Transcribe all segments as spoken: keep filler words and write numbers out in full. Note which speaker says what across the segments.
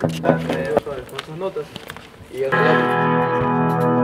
Speaker 1: Eh, con sus notas y el relato.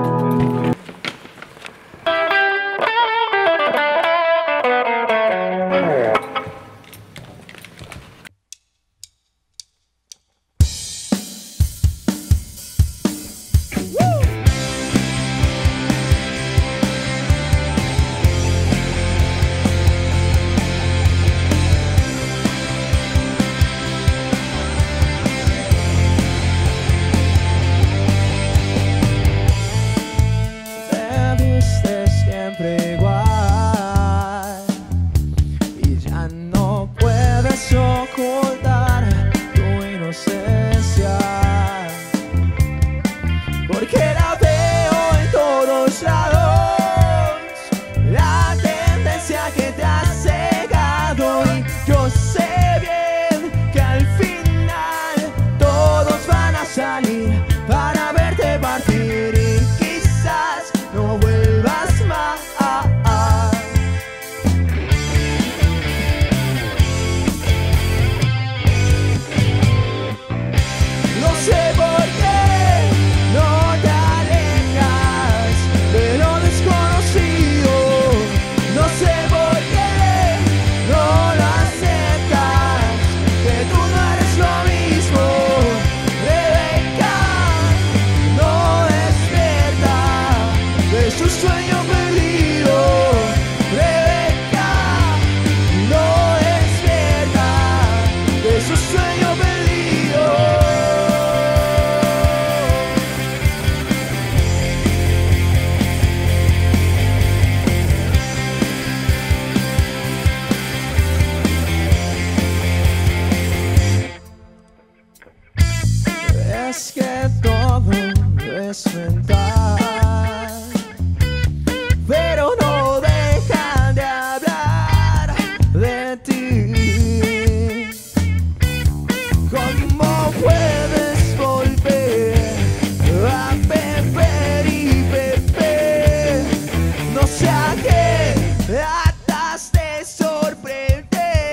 Speaker 2: Ocultar tu inocencia, porque la veo en todos lados, la tendencia que te ha cegado, y yo sé bien que al final todos van a salir para verte partir y quizás no vuelvas más. Es que todo es mental, pero no dejan de hablar de ti. ¿Cómo puedes volver a beber y beber? No sé a qué tratas de sorprender.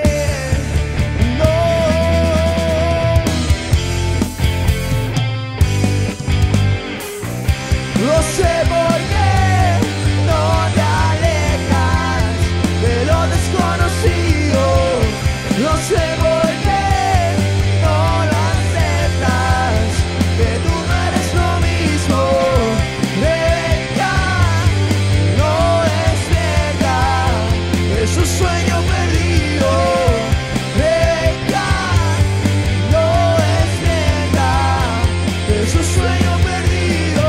Speaker 2: No sé por qué no te alejas de lo desconocido. No sé por qué no lo aceptas, que tú no eres lo mismo. Rebeca, no es verdad, es un sueño perdido. Rebeca, no es verdad, es un sueño perdido.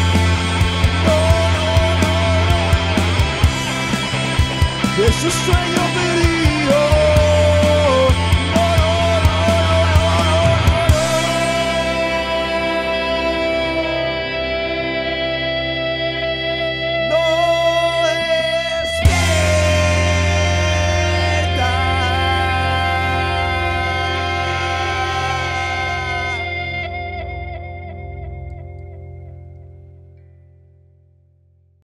Speaker 2: Es un sueño.